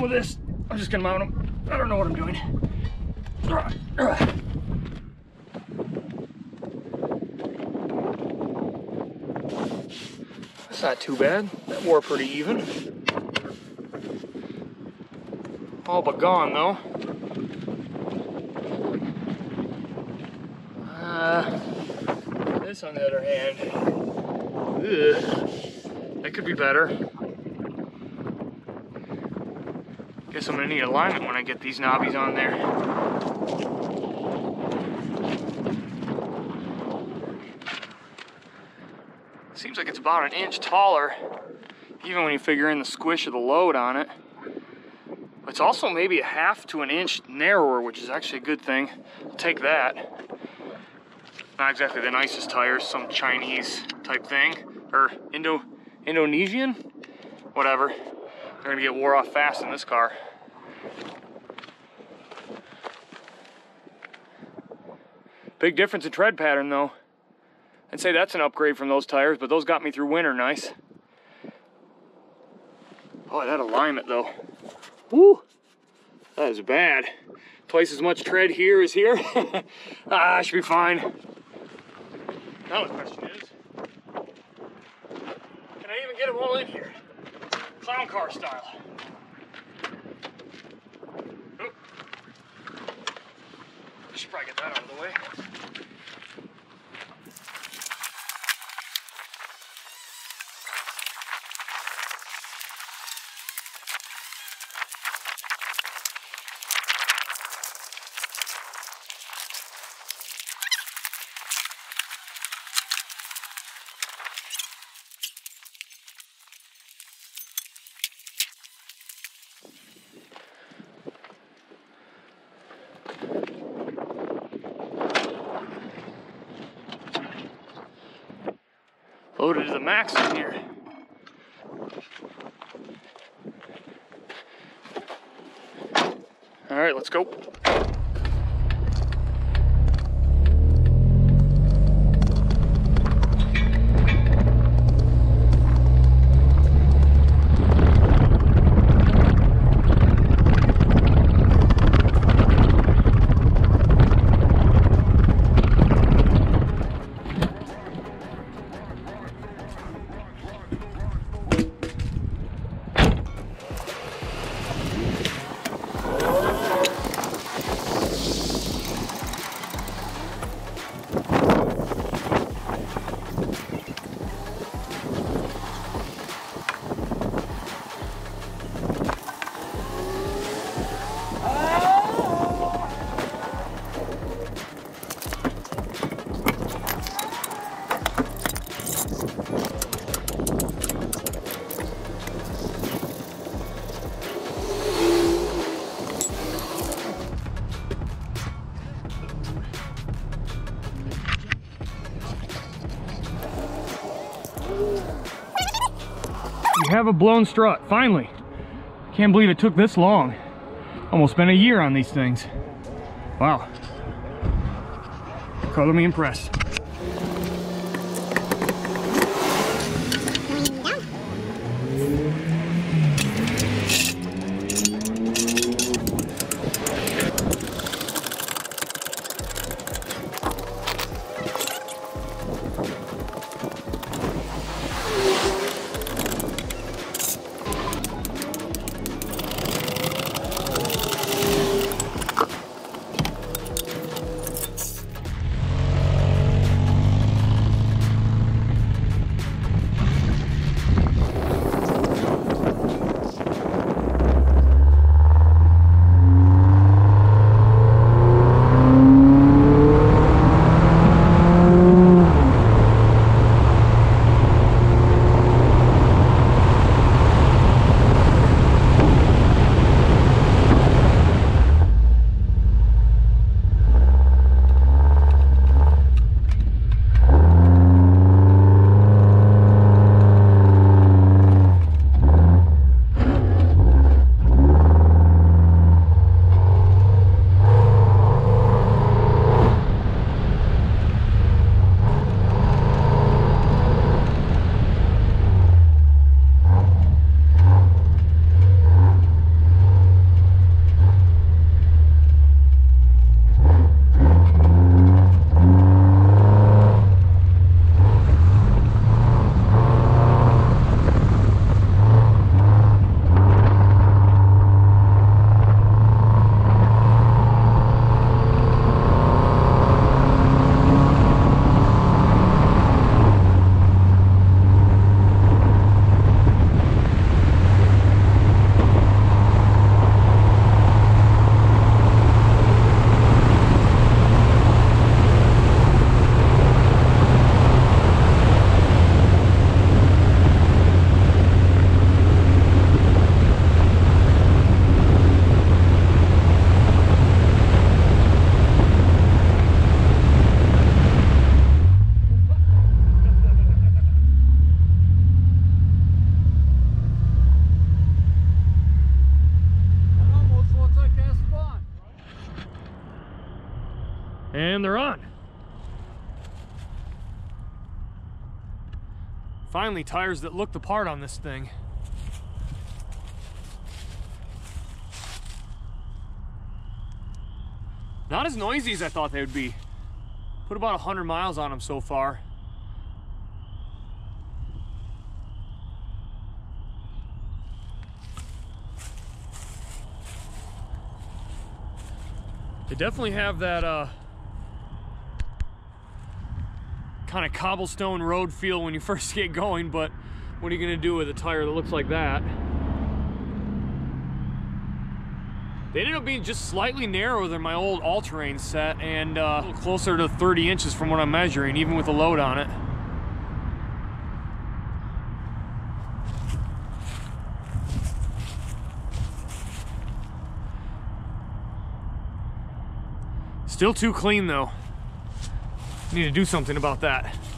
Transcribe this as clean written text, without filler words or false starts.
with this. I'm just gonna mount them. I don't know what I'm doing. That's not too bad. That wore pretty even. All but gone though. This on the other hand, that could be better. Guess I'm gonna need alignment when I get these knobbies on there. Seems like it's about an inch taller, even when you figure in the squish of the load on it. It's also maybe a half to an inch narrower, which is actually a good thing. I'll take that. Not exactly the nicest tires, some Chinese type thing, or Indonesian? Whatever. They're gonna get wore off fast in this car. Big difference in tread pattern though. I'd say that's an upgrade from those tires, but those got me through winter nice. Oh, that alignment though. Woo! That is bad. Twice as much tread here as here. I should be fine. Now the question is, can I even get them all in here? Clown car style. Oop. I should probably get that out of the way. Loaded to the max in here. All right, let's go. We have a blown strut, finally. Can't believe it took this long. Almost been a year on these things. Wow. Color me impressed. And they're on. Finally, tires that look the part on this thing. Not as noisy as I thought they would be. Put about 100 miles on them so far. They definitely have that kind of cobblestone road feel when you first get going, but what are you gonna do with a tire that looks like that? They ended up being just slightly narrower than my old all-terrain set, and a little closer to 30 inches from what I'm measuring, even with a load on it. Still too clean though. Need to do something about that.